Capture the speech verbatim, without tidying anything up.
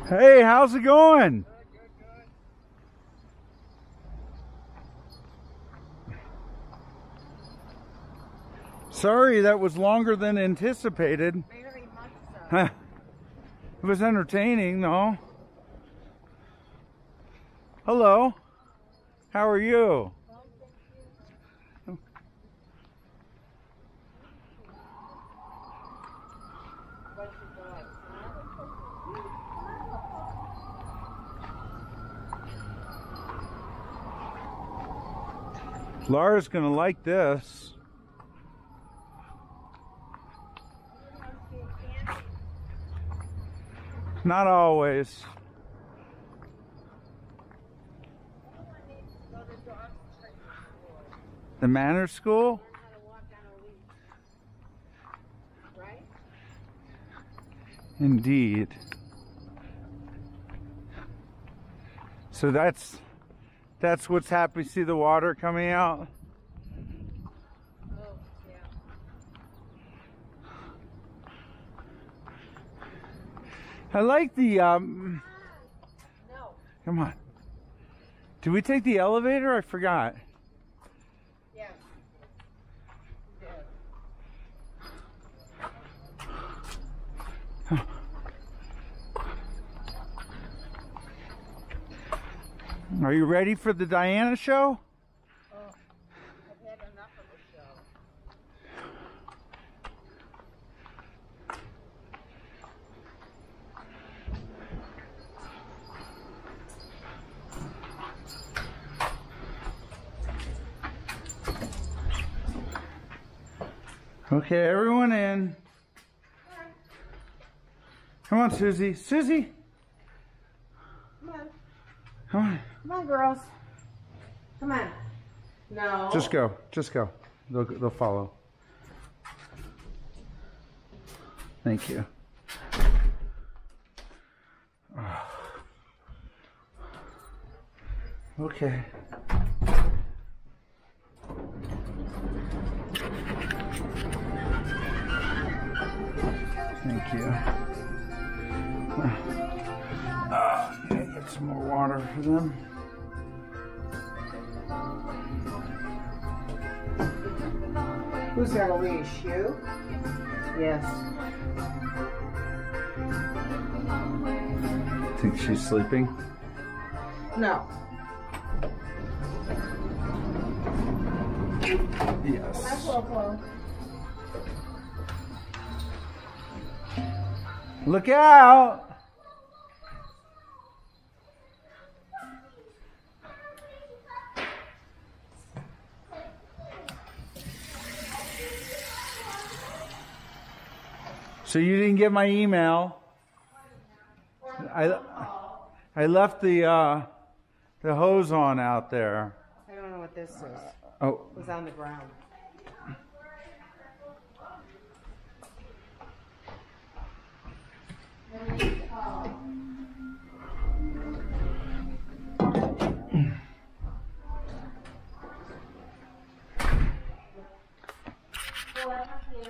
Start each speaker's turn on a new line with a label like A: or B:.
A: Hey, how's it going?
B: Good, good, good.
A: Sorry, that was longer than anticipated.
B: Very much so.
A: It was entertaining, though. Hello. How are you? Laura's gonna like this. Not always. The manners school? Indeed. So that's that's what's happening. See the water coming out?
B: Oh, yeah.
A: I like the um
B: No.
A: come on. Did we take the elevator? I forgot.
B: Yes. You did.
A: Are you ready for the Diana show?
B: Oh, I've had enough of the show.
A: Okay, everyone in. Come on, Susie. Susie!
B: Come on.
A: Come on.
B: Come on, girls. Come on. No.
A: Just go. Just go. They'll, they'll follow. Thank you. Okay. Thank you. Uh, get some more water for them.
B: Who's got a leash? You? Yes.
A: Think she's sleeping?
B: No.
A: Yes.
B: That's Loco.
A: Look out! So you didn't get my email. I I left the uh, the hose on out there.
B: I don't know what this is.
A: Oh,
B: It was on the ground.